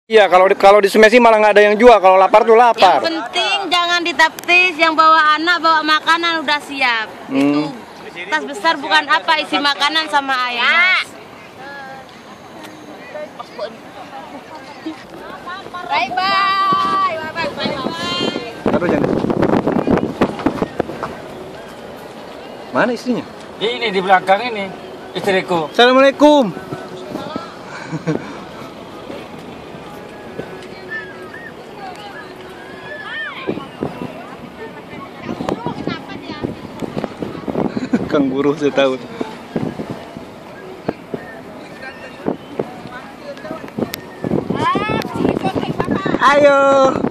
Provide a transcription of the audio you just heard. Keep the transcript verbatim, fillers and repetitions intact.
Iya, kalau di, kalau di Sumesi malah nggak ada yang jual. Kalau lapar tuh lapar. Yang penting jangan ditaptis, yang bawa anak bawa makanan udah siap. Hmm. Itu tas besar bukan apa, isi makanan sama air. Bye bye. Bye bye. Aduh, jangan. Mana istrinya? Ini di belakang ini istriku. Assalamualaikum. Kang Guru saya tahu. Ayo.